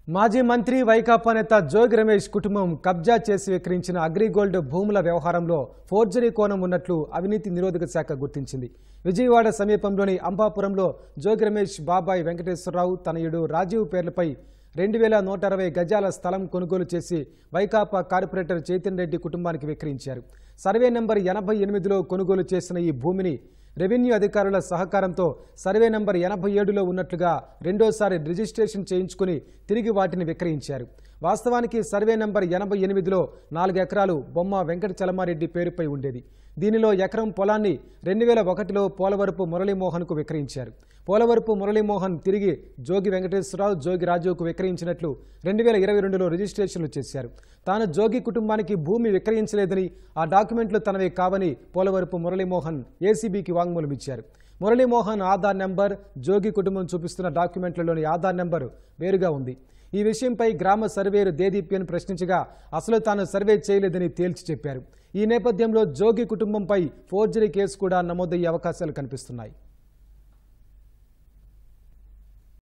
మాజీ మంత్రి వైకాపా నేత జోగి రమేష్ కుటుంబం కబ్జా చేసి విక్రయించిన అగ్రిగోల్డ్ భూముల వ్యవహారంలో ఫోర్జరీ కోణం ఉన్నట్లు అవినీతి నిరోధక శాఖ గుర్తించింది. విజయవాడ సమీపంలోని అంబాపురంలో జోగి రమేష్ బాబాయ్ వెంకటేశ్వరరావు తనయుడు రాజీవ్ పేర్లపై 2160 గజాల స్థలం కొనుగోలు చేసి వైకాపా కార్పొరేటర్ చైతన్య రెడ్డి కుటుంబానికి విక్రయించారు. సర్వే నంబర్ 88లో కొనుగోలు చేసిన ఈ భూమిని రెవెన్యూ అధికారుల సహకారంతో సర్వే నంబర్ 87లో ఉన్నట్లుగా రెండోసారి రిజిస్ట్రేషన్ చేయించుకుని తిరిగి వాటిని విక్రయించారు. వాస్తవానికి సర్వే నంబర్ 88లో 4 ఎకరాలు బొమ్మ వెంకట చలమారెడ్డి పేరుపై ఉండేది. దీనిలో ఎకరం పొలాన్ని 2001లో పోలవరపు మురళీమోహన్కు విక్రయించారు. పోలవరపు మురళీమోహన్ తిరిగి జోగి వెంకటేశ్వరరావు, జోగి రాజుకు విక్రయించినట్లు 2022లో రిజిస్ట్రేషన్లు చేశారు. తాను జోగి కుటుంబానికి భూమి విక్రయించలేదని, ఆ డాక్యుమెంట్లు తనవే కావని పోలవరపు మురళీమోహన్ ఏసీబీకి వాంగ్మూలం ఇచ్చారు. మురళీమోహన్ ఆధార్ నెంబర్, జోగి కుటుంబం చూపిస్తున్న డాక్యుమెంట్లలోని ఆధార్ నెంబరు వేరుగా ఉంది. ఈ విషయంపై గ్రామ సర్వేరు దేదీప్యను ప్రశ్నించగా అసలు తాను సర్వే చేయలేదని తేల్చి చెప్పారు. ఈ నేపథ్యంలో జోగి కుటుంబంపై ఫోర్జరీ కేసు కూడా నమోదయ్యే అవకాశాలు కనిపిస్తున్నాయి.